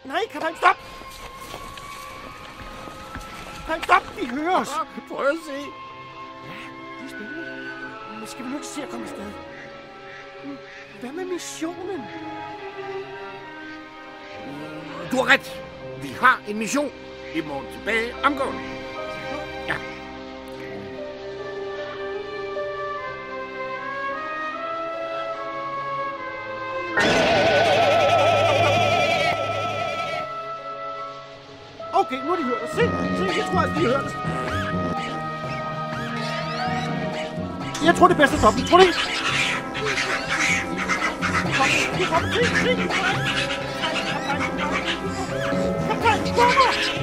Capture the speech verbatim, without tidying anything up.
Nej, kaptajn, stop! Kaptajn, stop! De hører os! Prøv at se. Ja, det er spændende. Men skal vi nu ikke se at komme afsted? Hvad med missionen? Du har ret. Vi har en mission. Vi må tilbage omgående. Ja. Okay, nu har de hørt os. Se, se, jeg tror, at de har hørt os. Jeg tror, det er bedst at stoppe. Tror du ikke? Kom, kom, se, se. Kaptajn, kaptajn, kommer!